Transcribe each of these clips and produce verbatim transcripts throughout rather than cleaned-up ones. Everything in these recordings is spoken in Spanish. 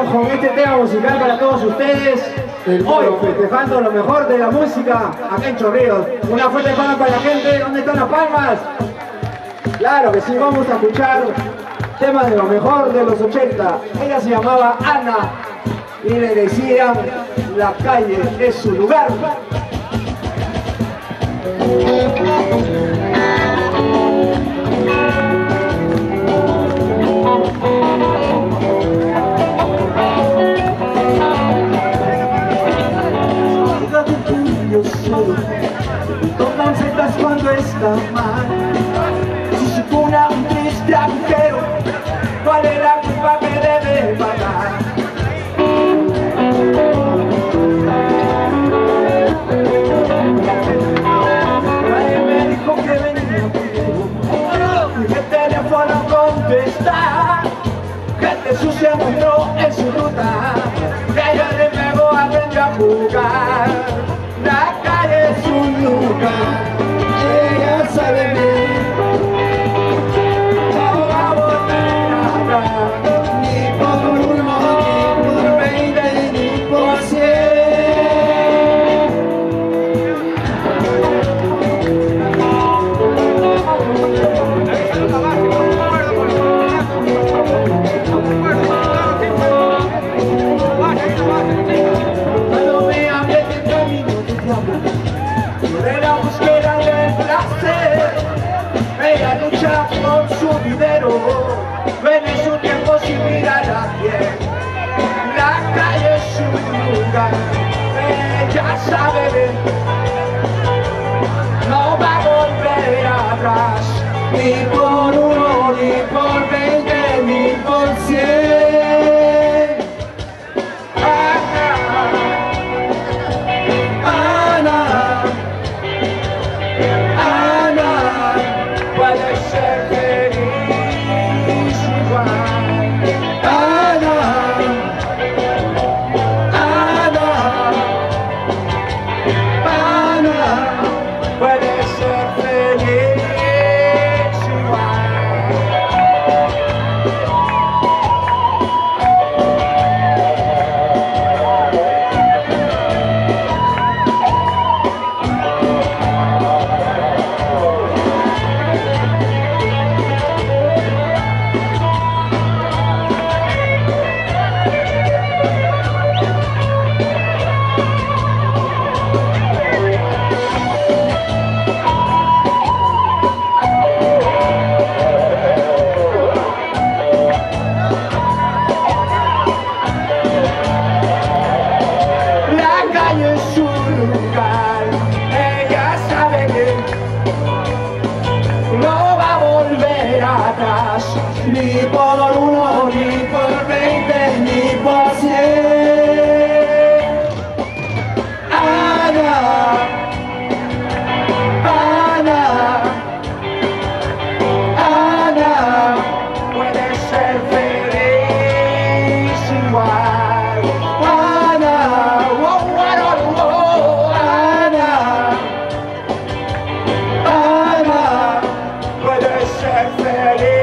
vamos con este tema musical para todos ustedes. Hoy festejando lo mejor de la música acá en Chorrillos. Una fuerte palma para la gente. ¿Dónde están las palmas? Claro que sí, vamos a escuchar temas de lo mejor de los ochenta. Ella se llamaba Ana y le decían la calle es su lugar. Toman setas cuando está mal. Si supone un triste agujero, ¿cuál es la culpa que debe pagar? Nadie me dijo que venía conmigo, ni que el teléfono contestar, que te sucia mostró en su ruta, que yo de nuevo aprendí a jugar. La calle es un lugar, ella sabe bien, no va a volver atrás, ni por uno, ni por veinte, ni por cien. Cuando me hablé del camino del diablo, de la búsqueda del placer, ella lucha por su dinero, vende su tiempo sin mirar a quién. La calle es su lugar, ella sabe bien, no va a volver atrás, ni por uno, ni por veinte, ni por cien. Ni por uno, ni por veinte, ni por cien. Ana, Ana, Ana, puede ser feliz igual. Ana, oh, oh, oh, Ana, Ana, puede ser feliz.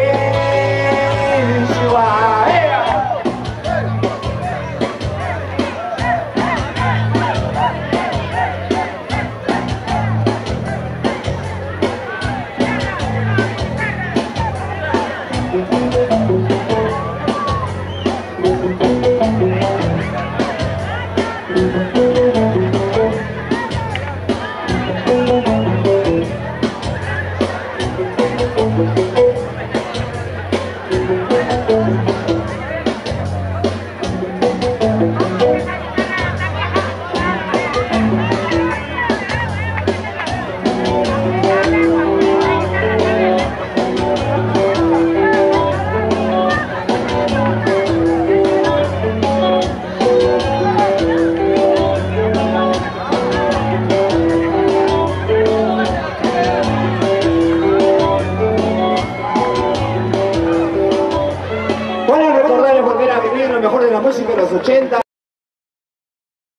Lo mejor de la música de los ochenta,